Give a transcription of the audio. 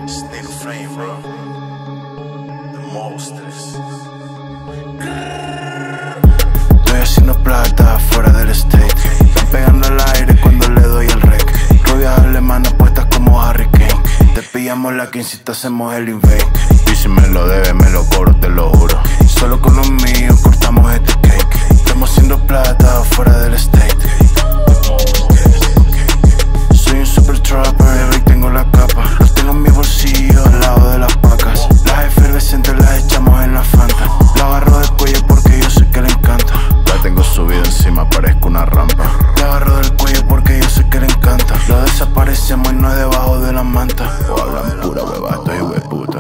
State of frame, bro. The monsters. Estoy haciendo plata fuera del state. Están pegando al aire cuando le doy el rec. Rubias alemanas puestas como Harry Kane. Te pillamos la 15 y te hacemos el invade. Y si me lo debes, me lo cobro, te lo juro. Solo con los míos cortamos este cake. Estamos haciendo plata fuera del state. Soy un super trapper, baby, tengo la capa. Los tengo en mi bolsillo al lado de las pacas. Las efervescentes las echamos en la Fanta. La agarro del cuello porque yo sé que le encanta. La tengo subida encima, parezco una rampa. La agarro del cuello porque yo sé que le encanta. Lo desaparecemos y no es debajo de la manta. O hablan pura hueva, estoy hueputa.